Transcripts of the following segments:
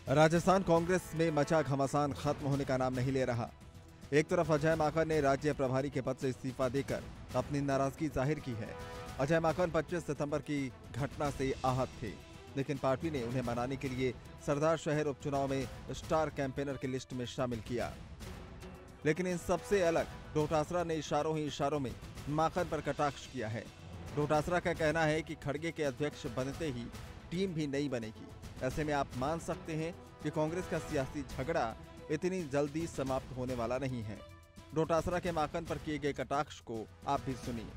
राजस्थान कांग्रेस में मचा घमासान खत्म होने का नाम नहीं ले रहा। एक तरफ अजय माकन ने राज्य प्रभारी के पद से इस्तीफा देकर अपनी नाराजगी जाहिर की है। अजय माकन 25 सितंबर की घटना से आहत थे, लेकिन पार्टी ने उन्हें मनाने के लिए सरदार शहर उपचुनाव में स्टार कैंपेनर की लिस्ट में शामिल किया। लेकिन इन सबसे अलग डोटासरा ने इशारों ही इशारों में माकन पर कटाक्ष किया है। डोटासरा का कहना है कि खड़गे के अध्यक्ष बनते ही टीम भी नहीं बनेगी। ऐसे में आप मान सकते हैं कि कांग्रेस का सियासी झगड़ा इतनी जल्दी समाप्त होने वाला नहीं है। डोटासरा के माकन पर किए गए कटाक्ष को आप भी सुनिए।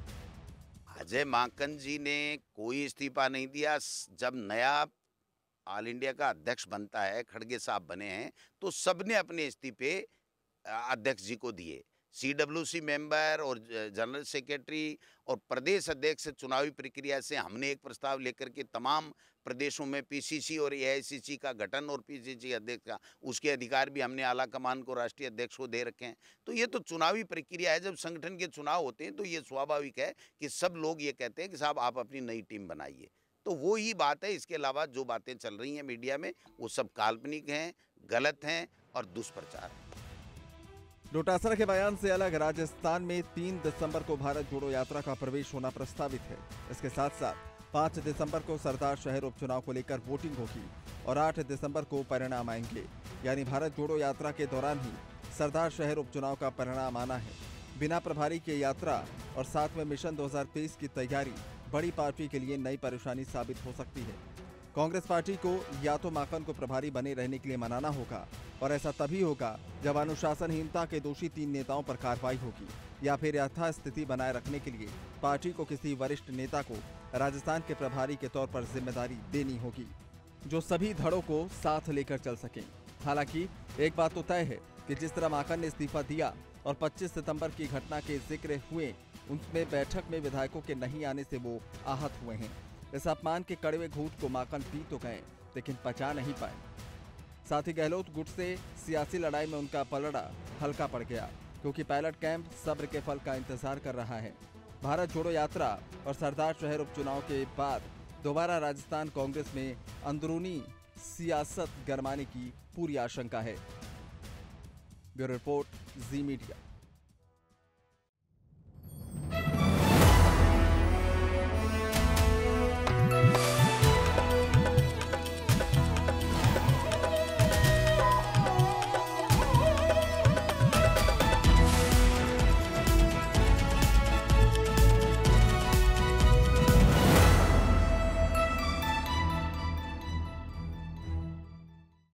अजय माकन जी ने कोई इस्तीफा नहीं दिया। जब नया ऑल इंडिया का अध्यक्ष बनता है, खड़गे साहब बने हैं, तो सबने अपने इस्तीफे अध्यक्ष जी को दिए। सीडब्ल्यूसी मेंबर और जनरल सेक्रेटरी और प्रदेश अध्यक्ष चुनावी प्रक्रिया से हमने एक प्रस्ताव लेकर के तमाम प्रदेशों में पीसीसी और एआईसीसी का गठन और पीसीसी अध्यक्ष का उसके अधिकार भी हमने आला कमान को राष्ट्रीय अध्यक्ष को दे रखे हैं। तो ये तो चुनावी प्रक्रिया है। जब संगठन के चुनाव होते हैं तो ये स्वाभाविक है कि सब लोग ये कहते हैं कि साहब आप अपनी नई टीम बनाइए। तो वो ही बात है। इसके अलावा जो बातें चल रही हैं मीडिया में वो सब काल्पनिक हैं, गलत हैं और दुष्प्रचार है। डोटासरा के बयान से अलग राजस्थान में 3 दिसंबर को भारत जोड़ो यात्रा का प्रवेश होना प्रस्तावित है। इसके साथ साथ 5 दिसंबर को सरदार शहर उपचुनाव को लेकर वोटिंग होगी और 8 दिसंबर को परिणाम आएंगे। यानी भारत जोड़ो यात्रा के दौरान ही सरदार शहर उपचुनाव का परिणाम आना है। बिना प्रभारी के यात्रा और साथ में मिशन 2023 की तैयारी बड़ी पार्टी के लिए नई परेशानी साबित हो सकती है। कांग्रेस पार्टी को या तो माकन को प्रभारी बने रहने के लिए मनाना होगा, और ऐसा तभी होगा जब अनुशासनहीनता के दोषी 3 नेताओं पर कार्रवाई होगी, या फिर यथास्थिति बनाए रखने के लिए पार्टी को किसी वरिष्ठ नेता को राजस्थान के प्रभारी के तौर पर जिम्मेदारी देनी होगी, जो सभी धड़ों को साथ लेकर चल सकें। हालांकि एक बात तो तय है कि जिस तरह माकन ने इस्तीफा दिया और 25 सितंबर की घटना के जिक्र हुए, उनमें बैठक में विधायकों के नहीं आने से वो आहत हुए हैं। इस अपमान के कड़वे घूंट को माकन पी तो गए, लेकिन पचा नहीं पाए। साथ ही गहलोत गुट से सियासी लड़ाई में उनका पलड़ा हल्का पड़ गया, क्योंकि पायलट कैंप सब्र के फल का इंतजार कर रहा है। भारत जोड़ो यात्रा और सरदार शहर उपचुनाव के बाद दोबारा राजस्थान कांग्रेस में अंदरूनी सियासत गरमाने की पूरी आशंका है। Bureau report, Zee media.